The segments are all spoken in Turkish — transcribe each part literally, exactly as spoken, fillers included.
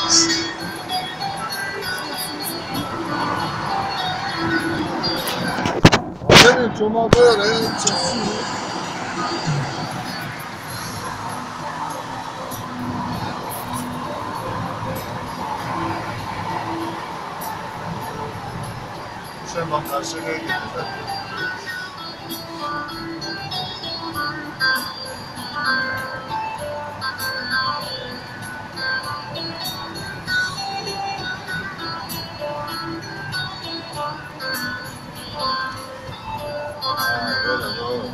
Benim çoma böyle çeşitli. Sen bak karşıya gidiyor. Böyle doğru.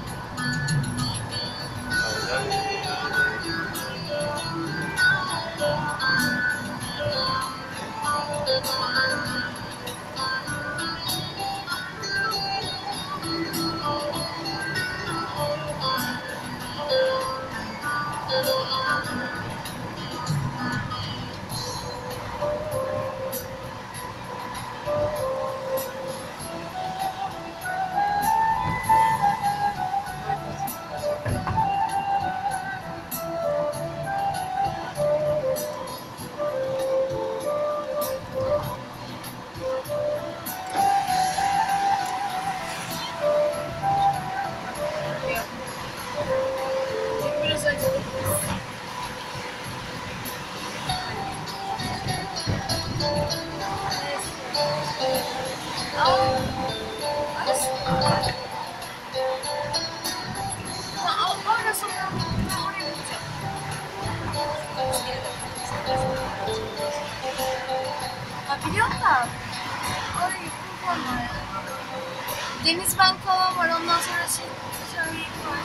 Biliyor musun? Orayı kullanma. Denizbank falan var. Ondan sonra şey, şöyle var.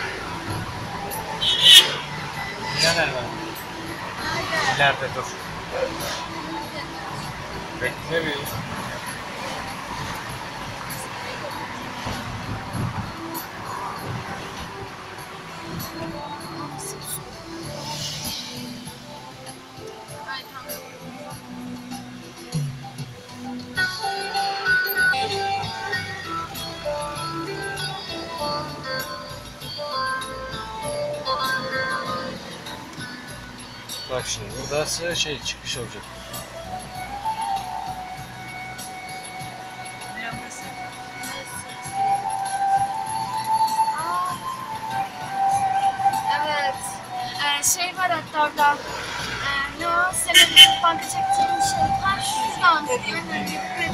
Neler var? İleride dur. Bekle bir. Bak şimdi burası şey çıkış olacak. Evet. Ee, şey var hatta orada. Ee, ne o? Senin banka çektiğin şey. Ha şuradan. Aynen.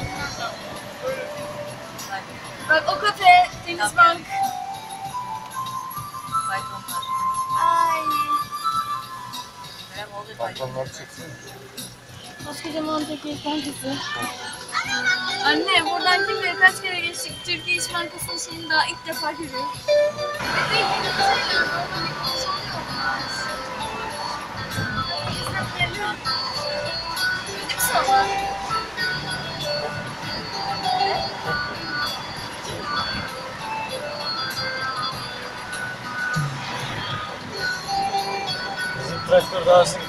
Bak o kafe, Denizbank. Ay. Balkonları çeksene. Koskocaman Türkiye İş Bankası. Anne buradan kim bilir kaç kere geçtik. Türkiye İş Bankası'nın şeyini daha ilk defa görüyorum. Ve de yine şeyler oradan bir konuşamıyorlar. İzlep geliyor. Gördük sonra. Bizim traktör daha sık.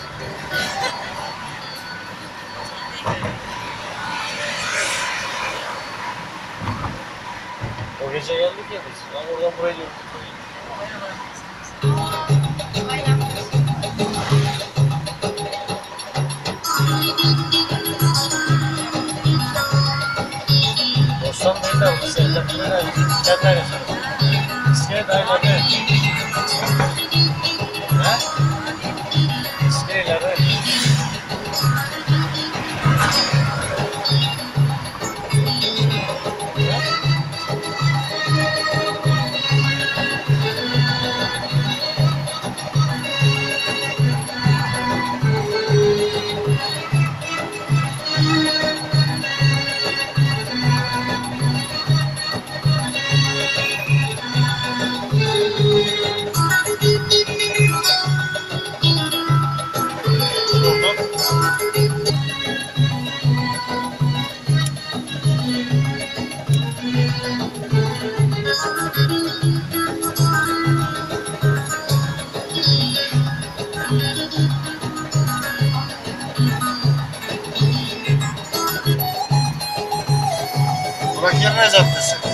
O gece geldik ya biz. Ben oradan buraya geldik. Bostan değil de bu seyirden bir tane İskender yaşadım. İskender aylarda. Ha? İskender. Burak Yılmaz Caddesi.